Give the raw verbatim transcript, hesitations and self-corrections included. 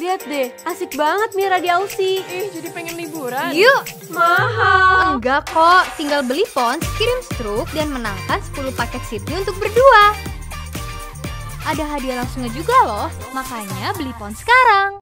Lihat deh, asik banget Mira di Aussie. Ih, jadi pengen liburan. Yuk! Mahal. Enggak kok, tinggal beli Pons, kirim struk, dan menangkan sepuluh paket Sydney untuk berdua. Ada hadiah langsungnya juga loh, makanya beli Pons sekarang.